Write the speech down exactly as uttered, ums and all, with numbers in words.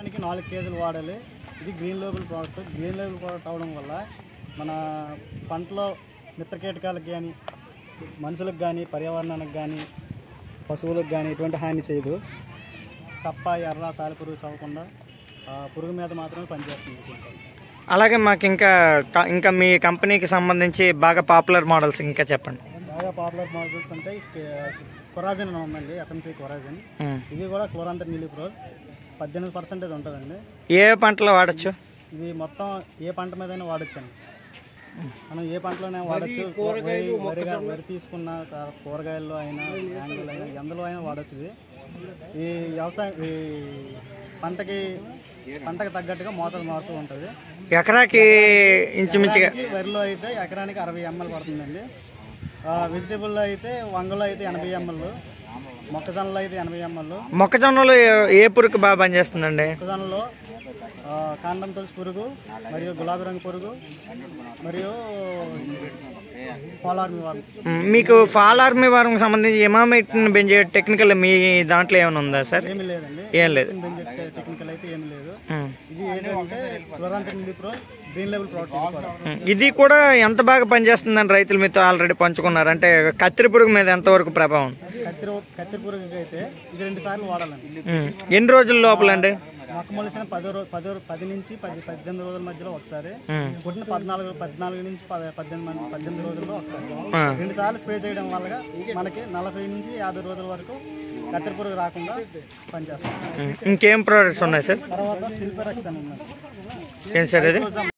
నాలుగు కేజీలు వాడాలి. ఇది green label product. Green label product అవడం వల్ల మన పంటలో మిత్ర కీటకాలకు కానీ, మనుషులకు కానీ, పర్యావరణానికి కానీ, పశువులకు కానీ ఎటువంటి హాని చేయదు. తప్ప ఎర్ర సాలి పురుగు చదవకుండా పురుగు మీద మాత్రమే పనిచేస్తుంది. అలాగే మాకు ఇంకా ఇంకా మీ కంపెనీకి సంబంధించి బాగా పాపులర్ మోడల్స్ ఇంకా చెప్పండి. బాగా పాపులర్ మోడల్స్ అంటే కొరాజిన్ అని ఉందండి, ఎఫ్ఎంసీ కొరాజిన్. ఇది కూడా క్లోరాంతర్ నీలిప్రోల్ పద్దెనిమిది పర్సెంటేజ్ ఉంటుందండి. ఏ పంటలో వాడచ్చు? ఇది మొత్తం ఏ పంట మీదైనా వాడచ్చు అండి. మనం ఏ పంటలోనే వాడచ్చు. వరిగా వరి తీసుకున్న కూరగాయల్లో అయినా, యాంగిల్ అయినా, ఎందులో అయినా వాడచ్చు. ఇది ఈ వ్యవసాయం ఈ పంటకి పంటకు తగ్గట్టుగా మోతాదు మారుతూ ఉంటుంది. ఎకరాకి ఇంచుమించుగా వరిలో అయితే ఎకరానికి అరవై ఎంఎల్ పడుతుందండి. వెజిటేబుల్లో అయితే వంగలో అయితే ఎనభై ఎంఎల్, మొక్కజొన్నలో అయితే ఎనభై ఎంఎల్. మొక్కజొన్నలో ఏ పురుగు బాగా పనిచేస్తుందండి? మొక్కజొన్నలో కాండం తులసి పురుగు, మరియు గులాబీ రంగు పురుగు, మరియు ఫాలార్మీ వారం. మీకు ఫాలార్మీ వారం సంబంధించి ఇమామిటిన్ బెంజేట్ టెక్నికల్ మీ దాంట్లో ఏమైనా ఉందా సార్? ఏమి లేదండి, ఏం లేదు. టెక్నికల్ అయితే ఏమి లేదు. ఇది ఏంటంటే chlorantraniliprole green label product. ఇది కూడా ఎంత బాగా పనిచేస్తుందని రైతులు మీతో ఆల్రెడీ పంచుకున్నారు. అంటే కత్తిరి పురుగు మీద ఎంతవరకు ప్రభావం? కత్తిరి కత్తిరి పురుగుకి అయితే ఇది రెండు సార్లు వాడాలండి. ఎన్ని రోజుల లోపల అండి? మొక్క మొలిచిన పది రోజు పది పది నుంచి పది పద్దెనిమిది రోజుల మధ్యలో ఒకసారి, పుట్టిన పద్నాలుగు పద్నాలుగు నుంచి పద్దెనిమిది పద్దెనిమిది రోజుల్లో ఒకసారి. రెండు సార్లు స్ప్రే చేయడం వల్ల మనకి నలభై నుంచి యాభై రోజుల వరకు కత్తిరి పురుగు రాకుండా పనిచేస్తాం. ఇంకేం ప్రోడక్ట్స్ ఉన్నాయి సార్? తర్వాత సిల్పరెక్స్ అని ఉన్నది. ఏం సార్ అది?